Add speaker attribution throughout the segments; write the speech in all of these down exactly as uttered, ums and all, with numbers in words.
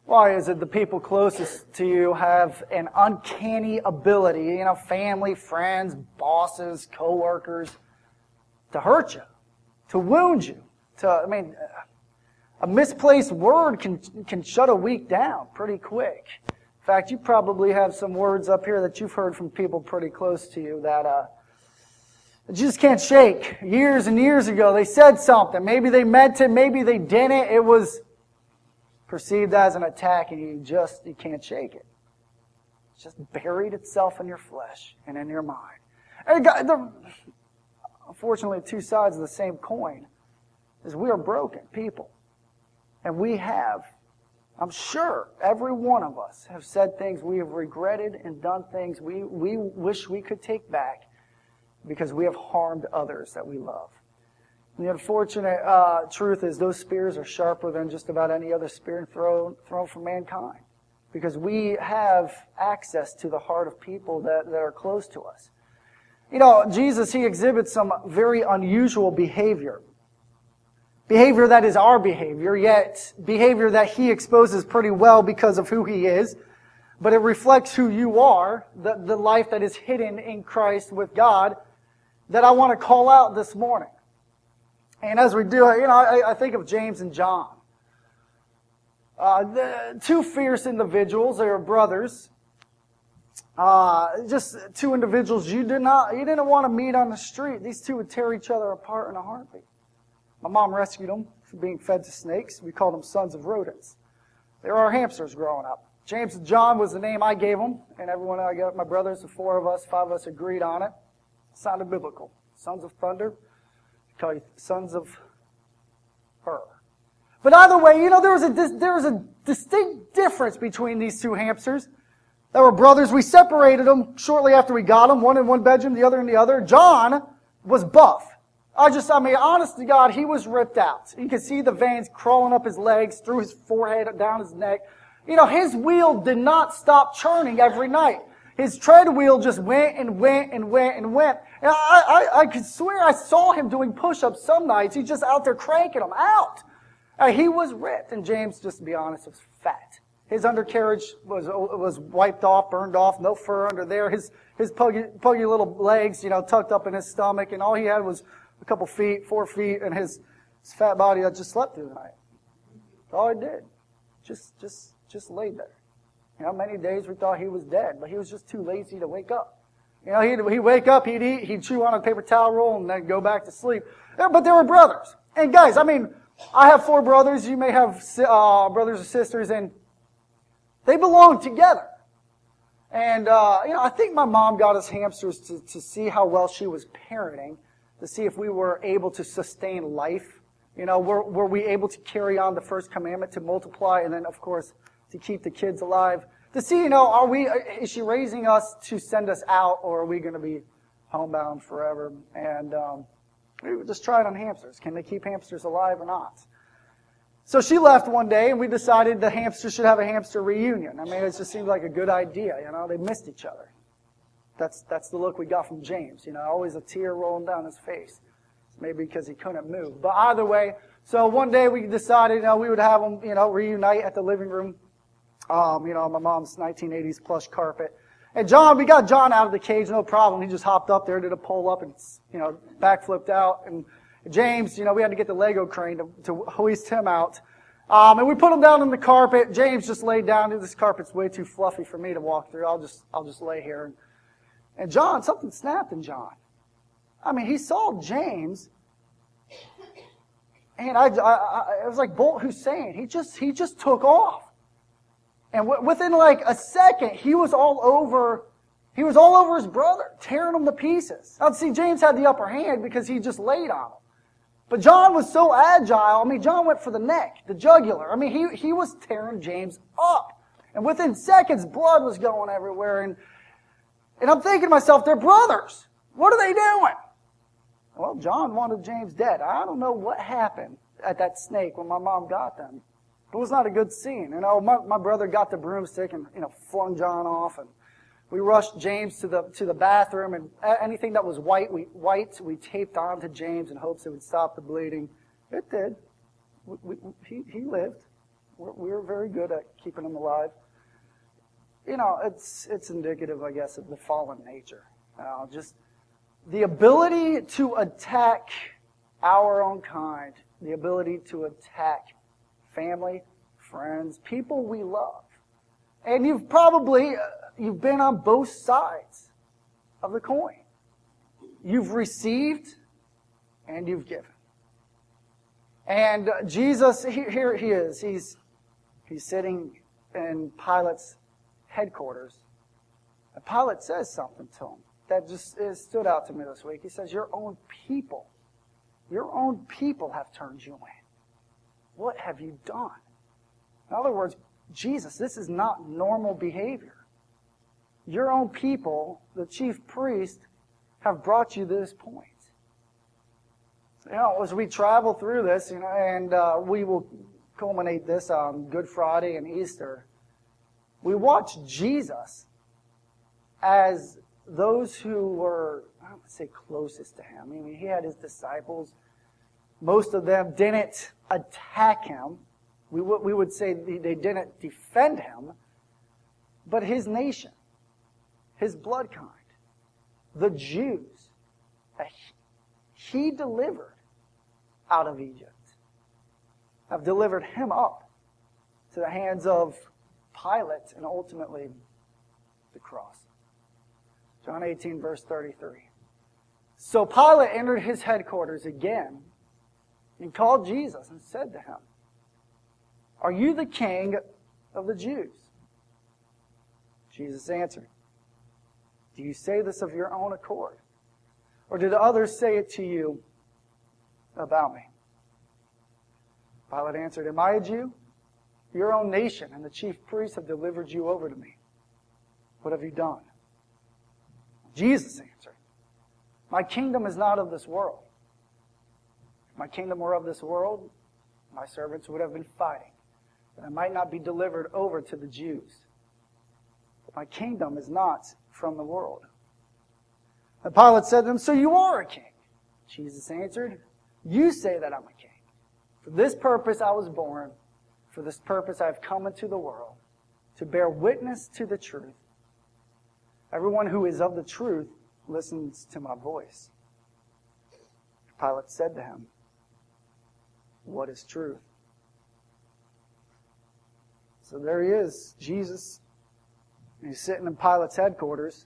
Speaker 1: Why is it the people closest to you have an uncanny ability, you know, family, friends, bosses, coworkers, to hurt you, to wound you, to, I mean, a misplaced word can can shut a week down pretty quick. In fact, you probably have some words up here that you've heard from people pretty close to you that uh, that you just can't shake. Years and years ago, they said something. Maybe they meant it, maybe they didn't. It was perceived as an attack, and you just you can't shake it. It's just buried itself in your flesh and in your mind. And God, the, unfortunately, two sides of the same coin is we are broken people. And we have, I'm sure, every one of us have said things we have regretted and done things we, we wish we could take back because we have harmed others that we love. And the unfortunate uh, truth is those spears are sharper than just about any other spear thrown, thrown from mankind. Because we have access to the heart of people that, that are close to us. You know, Jesus, he exhibits some very unusual behavior. Behavior that is our behavior, yet behavior that he exposes pretty well because of who he is. But it reflects who you are, the, the life that is hidden in Christ with God, that I want to call out this morning. And as we do it, you know, I, I think of James and John. Uh, the two fierce individuals, they were brothers. Uh, just two individuals you did not, you didn't want to meet on the street. These two would tear each other apart in a heartbeat. My mom rescued them from being fed to snakes. We called them sons of rodents. They were our hamsters growing up. James and John was the name I gave them, and everyone I got, my brothers, the four of us, five of us agreed on it. It sounded biblical. Sons of thunder. Call you sons of her. But either way, you know, there was a there was a distinct difference between these two hamsters. They were brothers. We separated them shortly after we got them, one in one bedroom, the other in the other. John was buff. I just, I mean, honest to God, he was ripped out. You could see the veins crawling up his legs, through his forehead, down his neck. You know, his wheel did not stop churning every night. His tread wheel just went and went and went and went. And I, I, I could swear I saw him doing push-ups some nights. He's just out there cranking them out. Uh, he was ripped. And James, just to be honest, was fat. His undercarriage was was wiped off, burned off, no fur under there. His his puggy, puggy little legs, you know, tucked up in his stomach, and all he had was a couple feet, four feet, and his, his fat body that just slept through the night. That's all he did. Just just just laid there. You know, many days we thought he was dead, but he was just too lazy to wake up. You know, he'd, he'd wake up, he'd eat, he'd chew on a paper towel roll, and then go back to sleep. But they were brothers. And guys, I mean, I have four brothers. You may have uh, brothers or sisters, and they belong together. And, uh, you know, I think my mom got us hamsters to, to see how well she was parenting, to see if we were able to sustain life. You know, were, were we able to carry on the first commandment to multiply, and then, of course, to keep the kids alive? To see, you know, are we, is she raising us to send us out, or are we going to be homebound forever? And um, we were just trying on hamsters. Can they keep hamsters alive or not? So she left one day, and we decided the hamsters should have a hamster reunion. I mean, it just seemed like a good idea. You know, they missed each other. That's that's the look we got from James. You know, always a tear rolling down his face. Maybe because he couldn't move. But either way, so one day we decided, you know, we would have them, you know, reunite at the living room. Um, you know, my mom's nineteen eighties plush carpet. And John, we got John out of the cage, no problem. He just hopped up there, did a pull up, and, you know, backflipped out. And James, you know, we had to get the Lego crane to, to hoist him out. Um, and we put him down on the carpet. James just laid down. This carpet's way too fluffy for me to walk through. I'll just, I'll just lay here. And, and John, something snapped in John. I mean, he saw James, and I, I, I it was like Bolt Hussein. He just, he just took off. And w- within like a second, he was all over, he was all over his brother, tearing him to pieces. Now, see, James had the upper hand because he just laid on him. But John was so agile. I mean, John went for the neck, the jugular. I mean, he, he was tearing James up. And within seconds, blood was going everywhere. And, and I'm thinking to myself, they're brothers. What are they doing? Well, John wanted James dead. I don't know what happened at that snake when my mom got them. It was not a good scene. You know, my, my brother got the broomstick and, you know, flung John off, and we rushed James to the to the bathroom, and anything that was white, we white we taped onto James in hopes it would stop the bleeding. It did. We, we, he he lived. We're, we're very good at keeping them alive. You know, it's it's indicative, I guess, of the fallen nature. Uh, just the ability to attack our own kind, the ability to attack family, friends, people we love. And you've probably, uh, you've been on both sides of the coin. You've received and you've given. And uh, Jesus, here, here he is. He's, he's sitting in Pilate's headquarters. And Pilate says something to him that just it stood out to me this week. He says, your own people, your own people have turned you in. What have you done? In other words, Jesus, this is not normal behavior. Your own people, the chief priest, have brought you to this point. You know, as we travel through this, you know, and uh, we will culminate this on Good Friday and Easter, we watch Jesus as those who were, I don't want to say closest to him. I mean, he had his disciples. Most of them didn't attack him. We would, we would say they didn't defend him. But his nation, his blood kind, the Jews, he delivered out of Egypt, have delivered him up to the hands of Pilate and ultimately the cross. John eighteen, verse thirty-three. So Pilate entered his headquarters again and called Jesus and said to him, are you the king of the Jews? Jesus answered, do you say this of your own accord? Or did others say it to you about me? Pilate answered, am I a Jew? Your own nation and the chief priests have delivered you over to me. What have you done? Jesus answered, my kingdom is not of this world. If my kingdom were of this world, my servants would have been fighting, that I might not be delivered over to the Jews. But my kingdom is not from the world. And Pilate said to him, so you are a king. Jesus answered, you say that I'm a king. For this purpose I was born. For this purpose I have come into the world, to bear witness to the truth. Everyone who is of the truth listens to my voice. Pilate said to him, what is truth? So there he is, Jesus. He's sitting in Pilate's headquarters.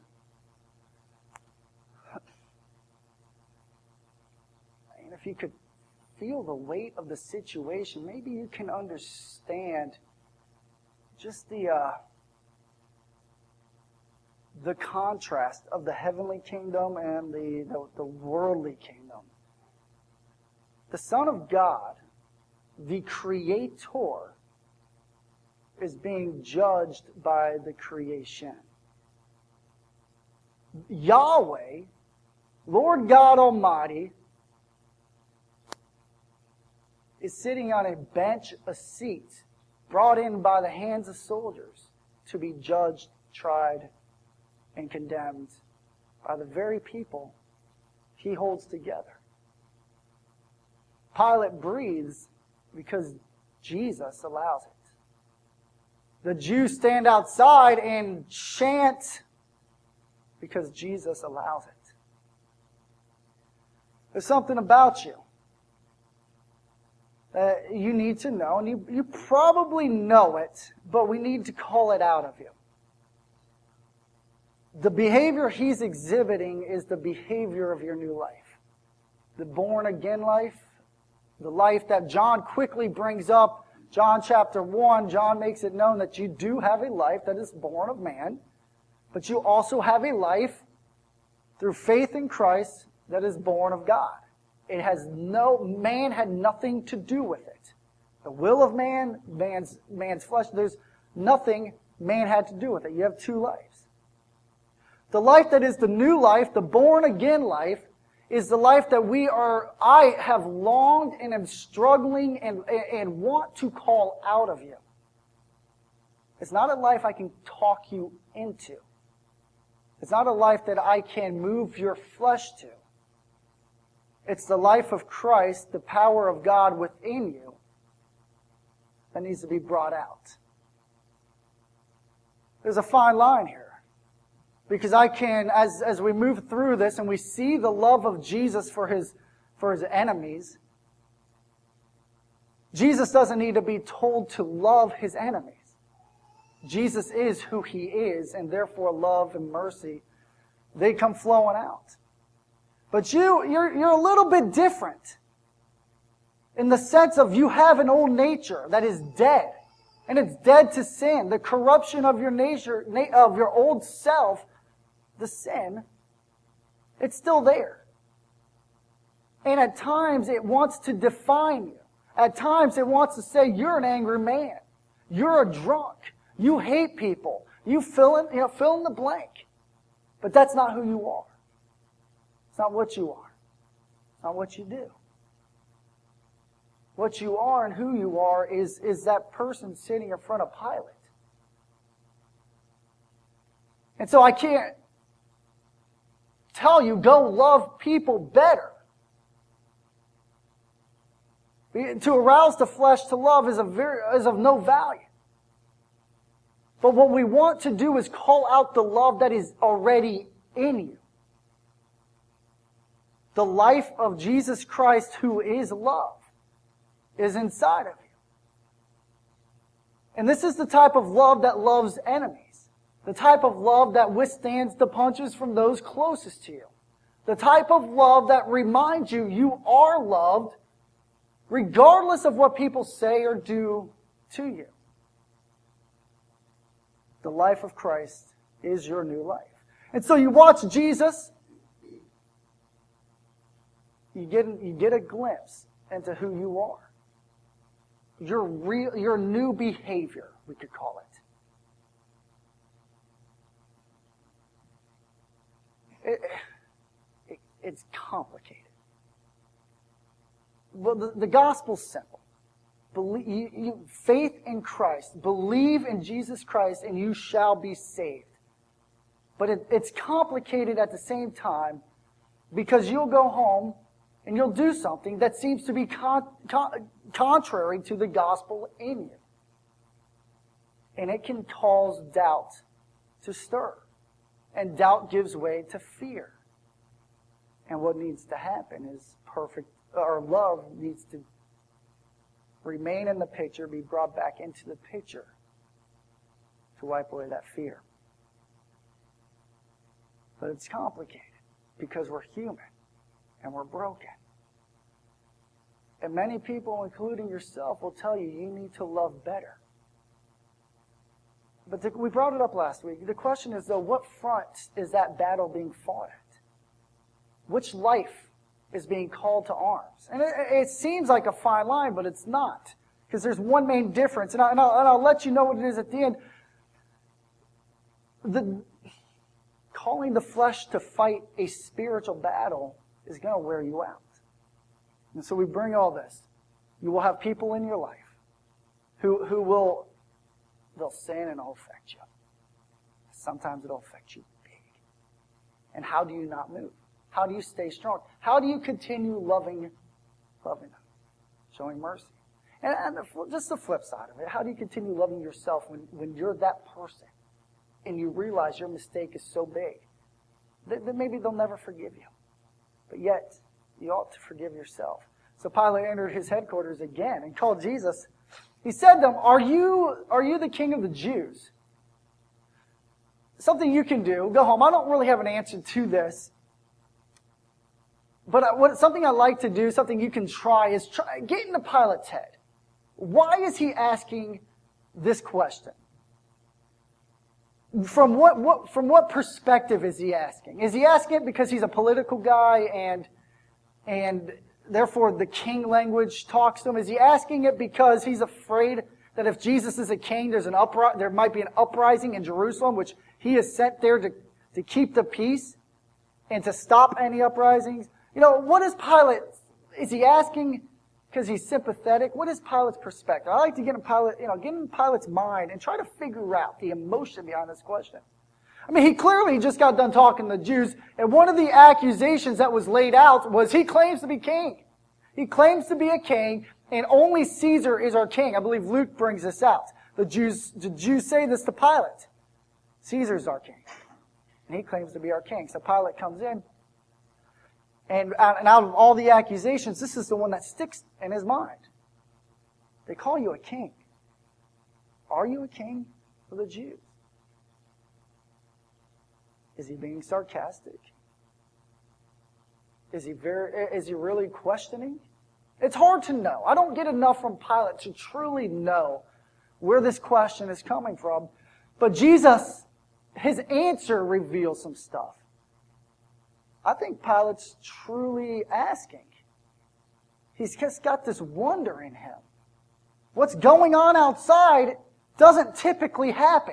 Speaker 1: And if you could feel the weight of the situation, maybe you can understand just the uh, the contrast of the heavenly kingdom and the, the, the worldly kingdom. The Son of God, the Creator, is being judged by the creation. Yahweh, Lord God Almighty, is sitting on a bench, a seat, brought in by the hands of soldiers to be judged, tried, and condemned by the very people he holds together. Pilate breathes because Jesus allows it. The Jews stand outside and chant because Jesus allows it. There's something about you that you need to know, and you, you probably know it, but we need to call it out of you. The behavior he's exhibiting is the behavior of your new life. The born-again life, the life that John quickly brings up. John chapter one, John makes it known that you do have a life that is born of man, but you also have a life through faith in Christ that is born of God. It has no, man had nothing to do with it. The will of man, man's, man's flesh, there's nothing man had to do with it. You have two lives. The life that is the new life, the born-again life, is the life that we are, I have longed and am struggling and, and want to call out of you. It's not a life I can talk you into. It's not a life that I can move your flesh to. It's the life of Christ, the power of God within you, that needs to be brought out. There's a fine line here. Because I can, as, as we move through this and we see the love of Jesus for his, for his enemies, Jesus doesn't need to be told to love his enemies. Jesus is who he is, and therefore love and mercy, they come flowing out. But you, you're, you're a little bit different in the sense of you have an old nature that is dead, and it's dead to sin. The corruption of your nature, of your old self, the sin, it's still there. And at times it wants to define you. At times it wants to say, you're an angry man. You're a drunk. You hate people. You fill in, you know, fill in the blank. But that's not who you are. It's not what you are. It's not what you do. What you are and who you are is, is that person sitting in front of Pilate. And so I can't tell you, go love people better. To arouse the flesh to love is, a very, is of no value. But what we want to do is call out the love that is already in you. The life of Jesus Christ, who is love, is inside of you. And this is the type of love that loves enemies. The type of love that withstands the punches from those closest to you. The type of love that reminds you you are loved regardless of what people say or do to you. The life of Christ is your new life. And so you watch Jesus, you get, you get a glimpse into who you are. Your real, your new behavior, we could call it. It, it it's complicated. Well, the, the gospel's simple. Believe, you, you, faith in Christ. Believe in Jesus Christ and you shall be saved. But it, it's complicated at the same time because you'll go home and you'll do something that seems to be con, con, contrary to the gospel in you. And it can cause doubt to stir. And doubt gives way to fear. And what needs to happen is perfect, or love needs to remain in the picture, be brought back into the picture to wipe away that fear. But it's complicated because we're human and we're broken. And many people, including yourself, will tell you you need to love better. But the, we brought it up last week. The question is, though, what front is that battle being fought at? Which life is being called to arms? And it, it seems like a fine line, but it's not. Because there's one main difference. And, I, and, I'll, and I'll let you know what it is at the end. The, calling the flesh to fight a spiritual battle is going to wear you out. And so we bring all this. You will have people in your life who, who will, they'll sin and it'll affect you. Sometimes it'll affect you big. And how do you not move? How do you stay strong? How do you continue loving, loving them, showing mercy? And, and the, just the flip side of it, how do you continue loving yourself when, when you're that person and you realize your mistake is so big that, that maybe they'll never forgive you? But yet, you ought to forgive yourself. So Pilate entered his headquarters again and called Jesus. He said to him, are you, are you the king of the Jews? Something you can do. Go home. I don't really have an answer to this. But what, something I like to do, something you can try, is try, get into Pilate's head. Why is he asking this question? From what, what, from what perspective is he asking? Is he asking it because he's a political guy and, and therefore the king language talks to him? Is he asking it because he's afraid that if Jesus is a king, there's an upri- there might be an uprising in Jerusalem, which he is sent there to, to keep the peace and to stop any uprisings? You know, what is Pilate, is he asking because he's sympathetic? What is Pilate's perspective? I like to get in Pilate, you know, get in Pilate's mind and try to figure out the emotion behind this question. I mean, he clearly just got done talking to the Jews, and one of the accusations that was laid out was he claims to be king. He claims to be a king, And only Caesar is our king. I believe Luke brings this out. The Jews, the Jews say this to Pilate. Caesar's our king. And he claims to be our king. So Pilate comes in. And out, and out of all the accusations, this is the one that sticks in his mind. They call you a king. Are you a king for the Jews? Is he being sarcastic? Is he very, is he really questioning? It's hard to know. I don't get enough from Pilate to truly know where this question is coming from. But Jesus, his answer reveals some stuff. I think Pilate's truly asking. He's just got this wonder in him. What's going on outside doesn't typically happen.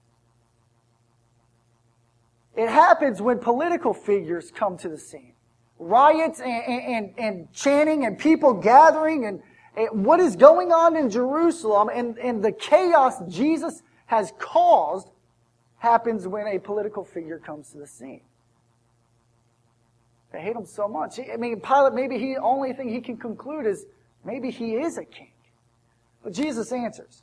Speaker 1: It happens when political figures come to the scene. Riots and, and, and chanting and people gathering and, and what is going on in Jerusalem and, and the chaos Jesus has caused happens when a political figure comes to the scene. They hate him so much. I mean, Pilate, maybe the only thing he can conclude is maybe he is a king. But Jesus answers.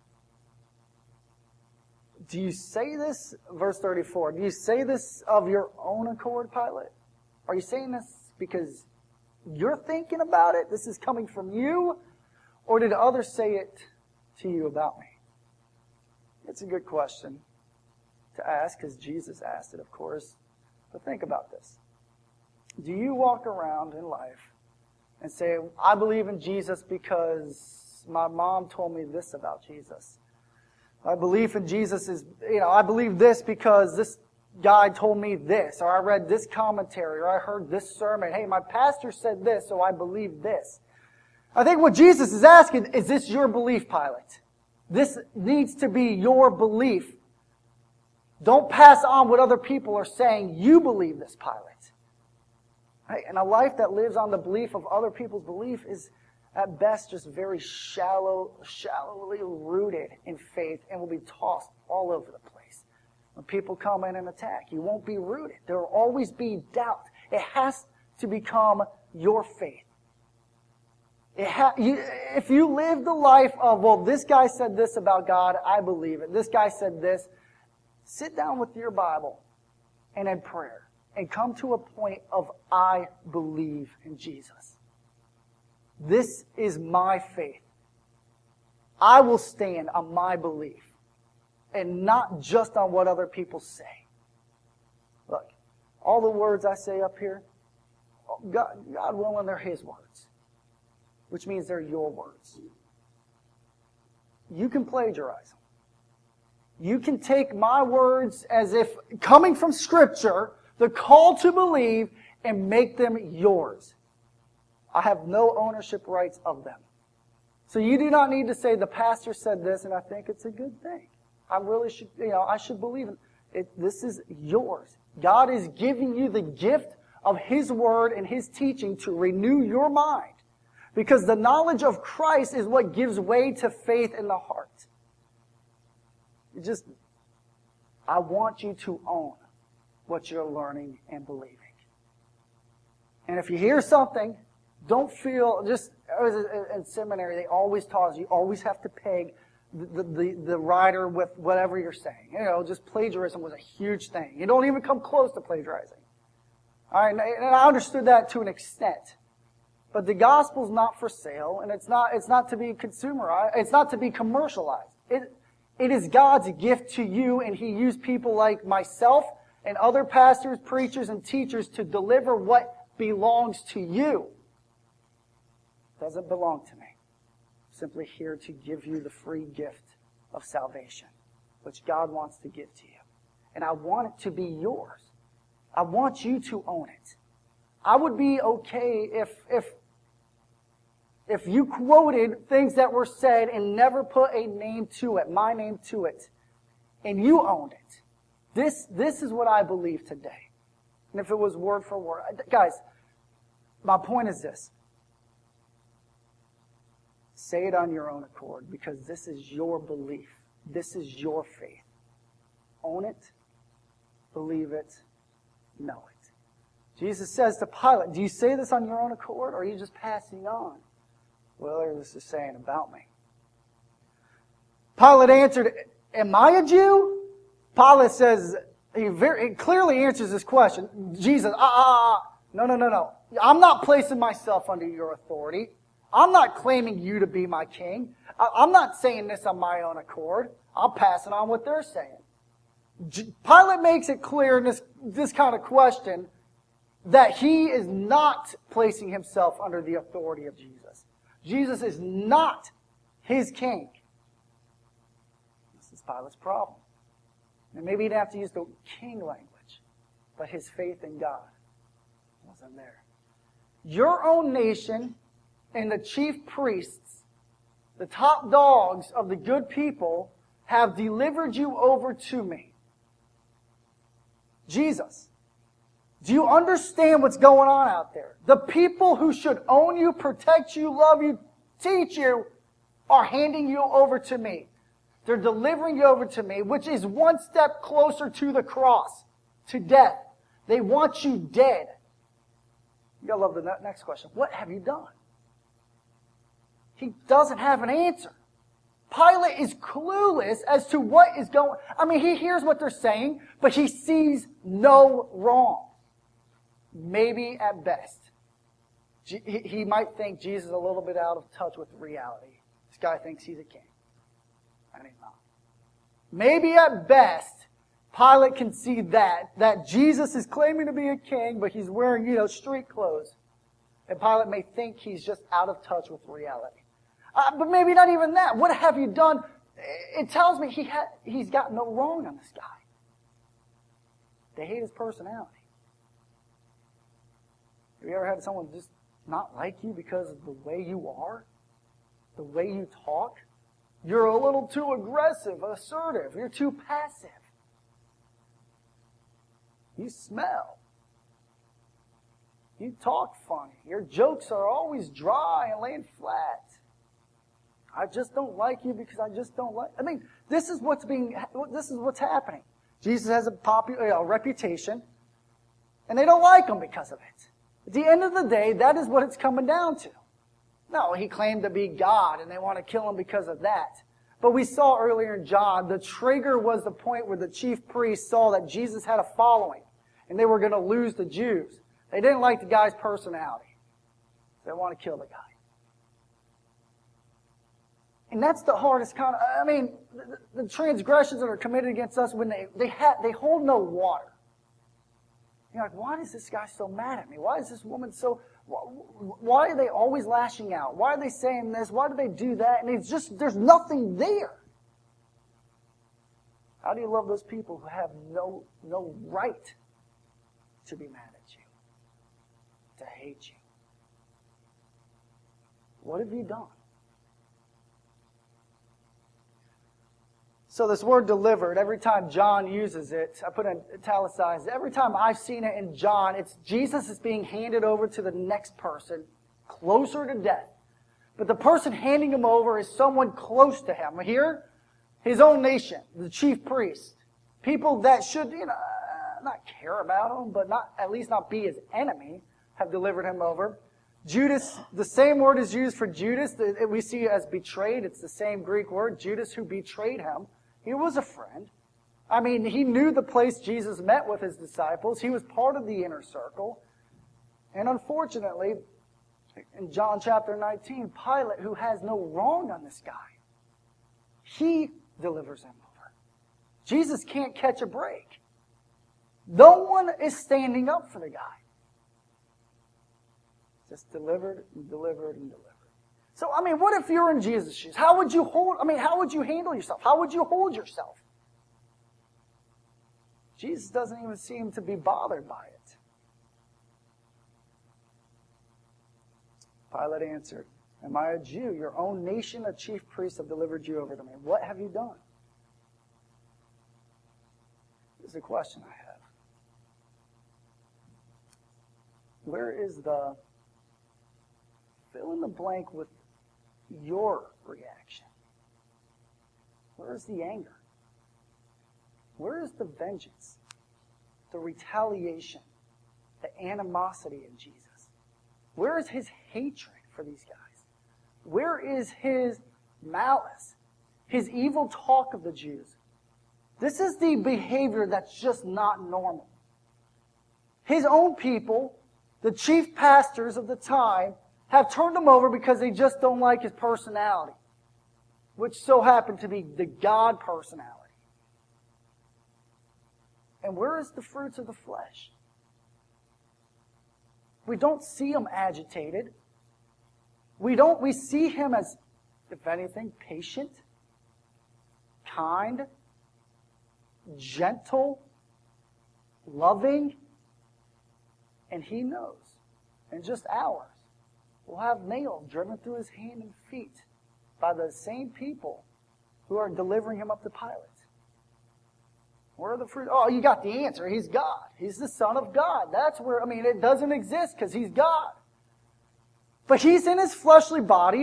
Speaker 1: Do you say this, verse thirty-four, do you say this of your own accord, Pilate? Are you saying this because you're thinking about it? This is coming from you? Or did others say it to you about me? It's a good question to ask because Jesus asked it, of course. But think about this. Do you walk around in life and say, I believe in Jesus because my mom told me this about Jesus? My belief in Jesus is, you know, I believe this because this guy told me this, or I read this commentary, or I heard this sermon. Hey, my pastor said this, so I believe this. I think what Jesus is asking, is this your belief, Pilate? This needs to be your belief. Don't pass on what other people are saying. You believe this, Pilate. Right? And a life that lives on the belief of other people's belief is, at best, just very shallow, shallowly rooted in faith and will be tossed all over the place. When people come in and attack, you won't be rooted. There will always be doubt. It has to become your faith. It ha- you, if you live the life of, well, this guy said this about God, I believe it. This guy said this. Sit down with your Bible and in prayer and come to a point of, I believe in Jesus. This is my faith. I will stand on my belief and not just on what other people say. Look, all the words I say up here, God, God willing, they're His words, which means they're your words. You can plagiarize them. You can take my words as if coming from Scripture, the call to believe, and make them yours. I have no ownership rights of them. So you do not need to say, the pastor said this, and I think it's a good thing. I really should, you know, I should believe it. it. This is yours. God is giving you the gift of His Word and His teaching to renew your mind. Because the knowledge of Christ is what gives way to faith in the heart. It just, I want you to own what you're learning and believing. And if you hear something, don't feel, just in seminary, they always taught us, you always have to peg the, the, the writer with whatever you're saying. You know, just plagiarism was a huge thing. You don't even come close to plagiarizing. All right, and I understood that to an extent. But the gospel's not for sale, and it's not, it's not to be consumerized, it's not to be commercialized. It, it is God's gift to you, and He used people like myself and other pastors, preachers, and teachers to deliver what belongs to you. It doesn't belong to me. I'm simply here to give you the free gift of salvation, which God wants to give to you. And I want it to be yours. I want you to own it. I would be okay if, if, if you quoted things that were said and never put a name to it, my name to it, and you owned it. This, this is what I believe today. And if it was word for word. Guys, my point is this. Say it on your own accord because this is your belief. This is your faith. Own it, believe it, know it. Jesus says to Pilate, do you say this on your own accord or are you just passing on What is this saying about me? Pilate answered, am I a Jew? Pilate says, he very he clearly answers this question. Jesus, ah, ah, ah, no, no, no, no. I'm not placing myself under your authority. I'm not claiming you to be my king. I, I'm not saying this on my own accord. I'm passing on what they're saying. J- Pilate makes it clear in this, this kind of question that he is not placing himself under the authority of Jesus. Jesus is not his king. This is Pilate's problem. And maybe he didn't have to use the king language, but his faith in God wasn't there. Your own nation and the chief priests, the top dogs of the good people, have delivered you over to me. Jesus, do you understand what's going on out there? The people who should own you, protect you, love you, teach you, are handing you over to me. They're delivering you over to me, which is one step closer to the cross, to death. They want you dead. You gotta love the next question. What have you done? He doesn't have an answer. Pilate is clueless as to what is going on. I mean, he hears what they're saying, but he sees no wrong. Maybe at best. He might think Jesus is a little bit out of touch with reality. This guy thinks he's a king. And he's not. Maybe at best, Pilate can see that, that Jesus is claiming to be a king, but he's wearing, you know, street clothes. And Pilate may think he's just out of touch with reality. Uh, but maybe not even that. What have you done? It tells me he ha- he's got no wrong on this guy. They hate his personality. Have you ever had someone just not like you because of the way you are? The way you talk? You're a little too aggressive, assertive. You're too passive. You smell. You talk funny. Your jokes are always dry and laying flat. I just don't like you because I just don't like... I mean, this is what's being... This is what's happening. Jesus has a popular you know, reputation, and they don't like him because of it. At the end of the day, that is what it's coming down to. No, he claimed to be God, and they want to kill him because of that. But we saw earlier in John, the trigger was the point where the chief priests saw that Jesus had a following, and they were going to lose the Jews. They didn't like the guy's personality. They want to kill the guy. And that's the hardest kind of, I mean, the, the transgressions that are committed against us when they, they, ha, they hold no water. You're like, why is this guy so mad at me? Why is this woman so... Why are they always lashing out? Why are they saying this? Why do they do that? And it's just, there's nothing there. How do you love those people who have no, no right to be mad at you, to hate you? What have you done? So this word delivered, every time John uses it, I put it italicized, every time I've seen it in John, it's Jesus is being handed over to the next person, closer to death. But the person handing him over is someone close to him. Here, his own nation, the chief priest. People that should, you know, not care about him, but not at least not be his enemy, have delivered him over. Judas, the same word is used for Judas that we see as betrayed. It's the same Greek word, Judas, who betrayed him. He was a friend. I mean, he knew the place Jesus met with his disciples. He was part of the inner circle. And unfortunately, in John chapter nineteen, Pilate, who has no wrong on this guy, he delivers him over. Jesus can't catch a break. No one is standing up for the guy. Just delivered and delivered and delivered. So, I mean, what if you're in Jesus' shoes? How would you hold, I mean, how would you handle yourself? How would you hold yourself? Jesus doesn't even seem to be bothered by it. Pilate answered, am I a Jew? Your own nation, a chief priest, have delivered you over to me. What have you done? Here's a question I have. Where is the fill in the blank with your reaction? Where is the anger? Where is the vengeance, the retaliation, the animosity in Jesus? Where is his hatred for these guys? Where is his malice? His evil talk of the Jews? This is the behavior that's just not normal. His own people, the chief pastors of the time, have turned him over because they just don't like his personality, which so happened to be the God personality. And where is the fruits of the flesh? We don't see him agitated. We don't, we see him as, if anything, patient, kind, gentle, loving, and he knows in just hours we'll have nails driven through his hand and feet by the same people who are delivering him up to Pilate. Where are the fruit? Oh, you got the answer. He's God. He's the Son of God. That's where, I mean, it doesn't exist because he's God. But he's in his fleshly body.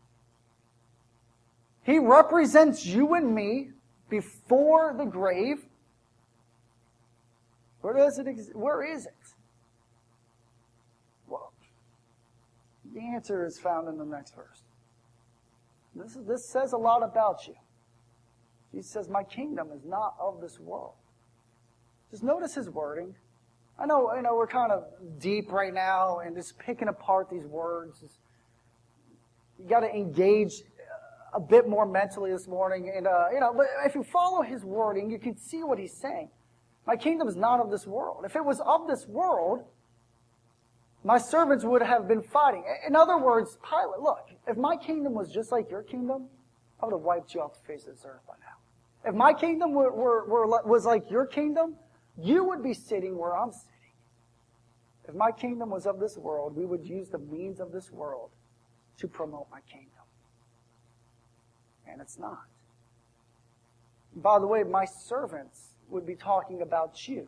Speaker 1: He represents you and me before the grave. Where does it exist? Where is it? Well, the answer is found in the next verse. This, is, this says a lot about you. He says, my kingdom is not of this world. Just notice his wording. I know, I know we're kind of deep right now and just picking apart these words. You got to engage a bit more mentally this morning. And, uh, you know, but if you follow his wording, you can see what he's saying. My kingdom is not of this world. If it was of this world, my servants would have been fighting. In other words, Pilate, look, if my kingdom was just like your kingdom, I would have wiped you off the face of this earth by now. If my kingdom were, were, were, was like your kingdom, you would be sitting where I'm sitting. If my kingdom was of this world, we would use the means of this world to promote my kingdom. And it's not. By the way, my servants would be talking about you.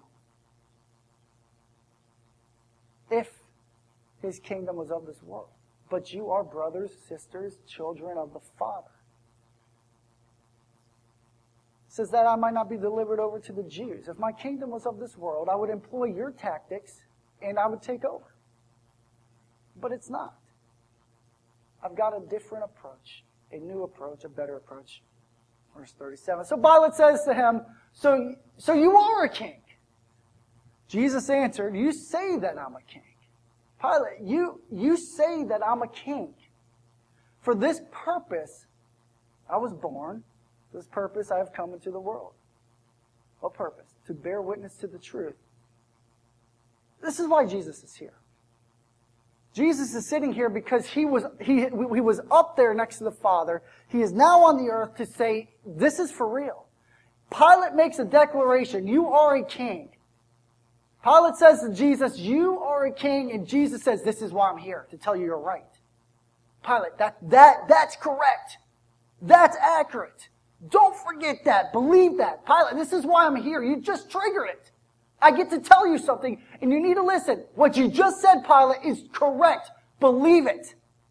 Speaker 1: If his kingdom was of this world. But you are brothers, sisters, children of the Father. Says that I might not be delivered over to the Jews. If my kingdom was of this world, I would employ your tactics and I would take over. But it's not. I've got a different approach, a new approach, a better approach. Verse thirty-seven. So Pilate says to him, so, so you are a king. Jesus answered, you say that I'm a king. Pilate, you, you say that I'm a king. For this purpose I was born. For this purpose I have come into the world. What purpose? To bear witness to the truth. This is why Jesus is here. Jesus is sitting here because he was, he, he was up there next to the Father. He is now on the earth to say, this is for real. Pilate makes a declaration, you are a king. Pilate says to Jesus, you are a king, and Jesus says, this is why I'm here, to tell you you're right. Pilate, that, that, that's correct. That's accurate. Don't forget that. Believe that. Pilate, this is why I'm here. You just trigger it. I get to tell you something, and you need to listen. What you just said, Pilate, is correct. Believe it.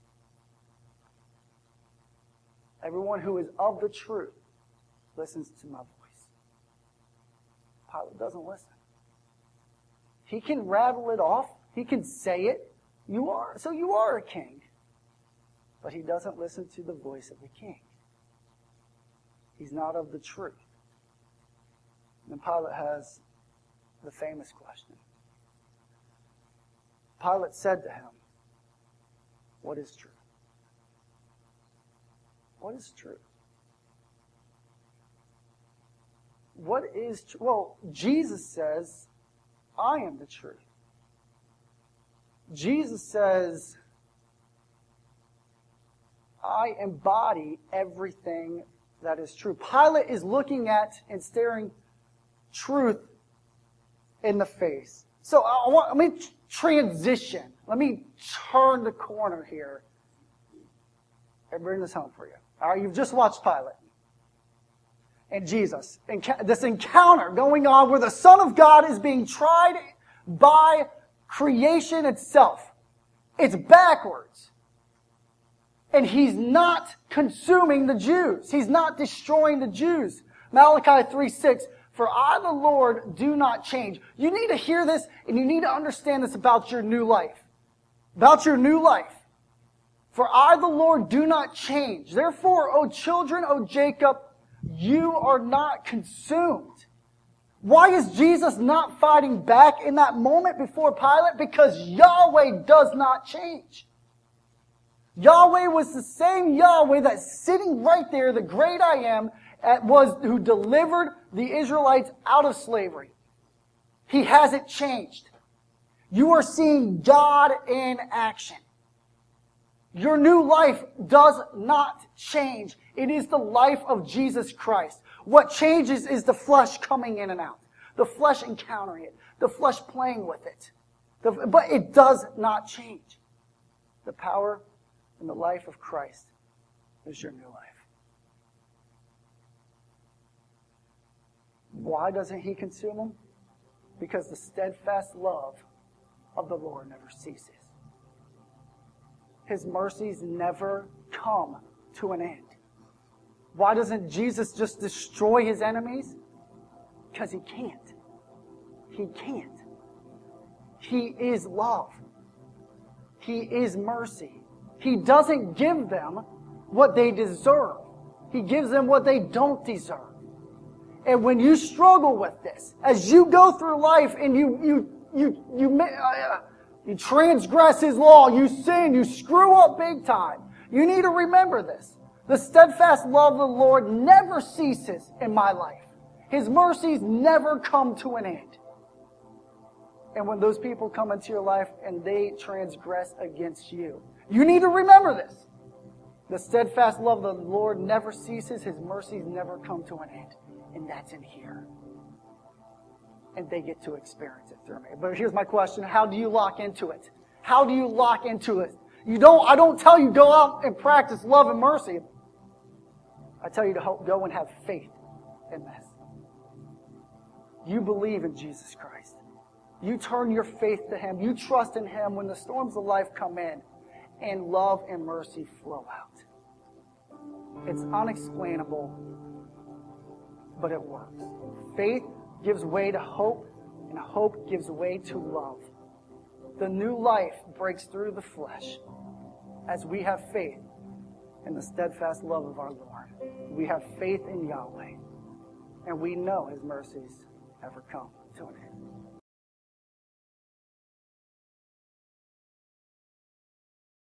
Speaker 1: Everyone who is of the truth listens to my voice. Pilate doesn't listen. He can rattle it off. He can say it. You are, so you are a king. But he doesn't listen to the voice of the king. He's not of the truth. And Pilate has the famous question. Pilate said to him, what is truth? What is truth? What is truth? Well, Jesus says, I am the truth. Jesus says, I embody everything that is true. Pilate is looking at and staring truth in the face. So I want, let me transition. Let me turn the corner here and bring this home for you. All right, you've just watched Pilate and Jesus. This encounter going on where the Son of God is being tried by creation itself. It's backwards. And he's not consuming the Jews. He's not destroying the Jews. Malachi three six, for I, the Lord, do not change. You need to hear this and you need to understand this about your new life. About your new life. For I, the Lord, do not change. Therefore, O children of Jacob, you are not consumed. Why is Jesus not fighting back in that moment before Pilate? Because Yahweh does not change. Yahweh was the same Yahweh that's sitting right there, the great I am, was who delivered the Israelites out of slavery. He hasn't changed. You are seeing God in action. Your new life does not change. It is the life of Jesus Christ. What changes is the flesh coming in and out. The flesh encountering it. The flesh playing with it. The, but it does not change. The power and the life of Christ is your new life. Why doesn't He consume them? Because the steadfast love of the Lord never ceases. His mercies never come to an end. Why doesn't Jesus just destroy His enemies? Because He can't. He can't. He is love. He is mercy. He doesn't give them what they deserve. He gives them what they don't deserve. And when you struggle with this, as you go through life and you you you you uh, you transgress His law, you sin, you screw up big time, you need to remember this. The steadfast love of the Lord never ceases in my life. His mercies never come to an end. And when those people come into your life and they transgress against you, you need to remember this. The steadfast love of the Lord never ceases. His mercies never come to an end. And that's in here. And they get to experience it through me. But here's my question. How do you lock into it? How do you lock into it? You don't, I don't tell you go out and practice love and mercy. I tell you to help go and have faith in this. You believe in Jesus Christ. You turn your faith to Him. You trust in Him when the storms of life come in. And love and mercy flow out. It's unexplainable, but it works. Faith gives way to hope, and hope gives way to love. The new life breaks through the flesh as we have faith in the steadfast love of our Lord. We have faith in Yahweh, and we know His mercies never come to an end.